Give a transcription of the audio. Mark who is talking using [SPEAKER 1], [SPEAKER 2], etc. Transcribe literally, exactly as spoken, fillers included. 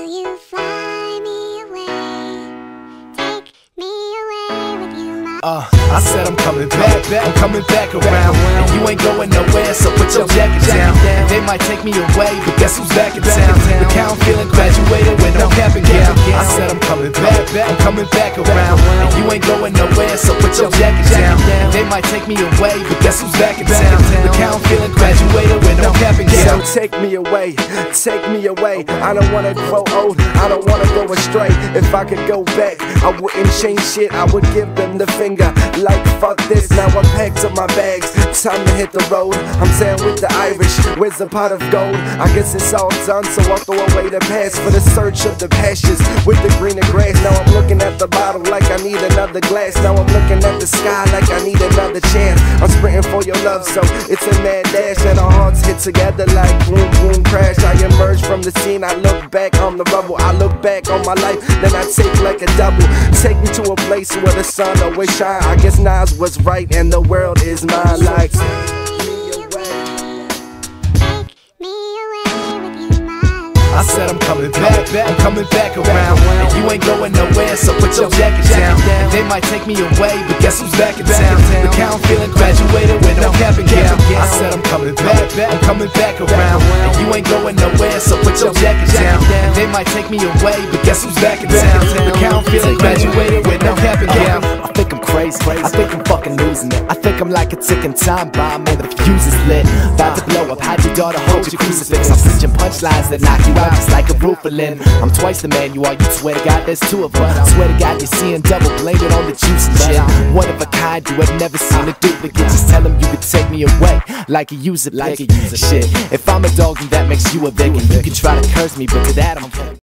[SPEAKER 1] you fly me away? Take me away with you, my
[SPEAKER 2] Uh, I said I'm coming back, I'm coming back around. And you ain't going nowhere, so put your jacket down. They might take me away, but guess who's back in town? Look how I'm feeling, graduated with no cap and gown. I said I'm coming back, I'm coming back around. And you ain't going nowhere, so put your jacket down. They might take me away, but guess who's back in town? Look how I'm feeling, graduated with no cap and gown.
[SPEAKER 3] So take me away, take me away. I don't wanna grow old, I don't wanna go astray. If I could go back, I wouldn't change shit, I would give them the finger. Like fuck this, now I packed up my bags, time to hit the road. I'm saying with the Irish, where's the pot of gold? I guess it's all done, so I'll throw away the past for the search of the pastures with the greener grass. Now I'm looking at the bottle like I need another glass. Now I'm looking at the sky like I need another chance. I'm sprinting for your love, so it's a mad dash, and our hearts hit together like boom boom crash. I emerge from the scene, I look back on the rubble, I look back on my life, then I take like a double. Take me to a place where the sun always shine. I guess Nas was right and the world is mine. Like
[SPEAKER 2] I said I'm coming back, I'm coming back around. And you ain't going nowhere, so put your jacket down. And they might take me away, but guess who's back in town? Look how I'm feeling, graduated with no cap and gown. I said I'm coming back, I'm coming back around. And you ain't going nowhere, so put your jacket down. And they might take me away, but guess who's back in town? Look how I'm feeling, graduated with no cap and gown.
[SPEAKER 4] I think I'm crazy, I think I'm fucking losing it. I think I'm like a ticking time bomb and the fuse is lit. About to blow up, hide your daughter, hold your crucifix. I'm switching punchlines that knock you out just like a roofalin. I'm twice the man you are, you swear to God there's two of us. Swear to God you're seeing double, blame it on the juice and shit. One of a kind, you have never seen a duplicate. Just tell him you could take me away like a user, like a user. Shit, if I'm a dog then that makes you a villain. You can try to curse me, but to that I'm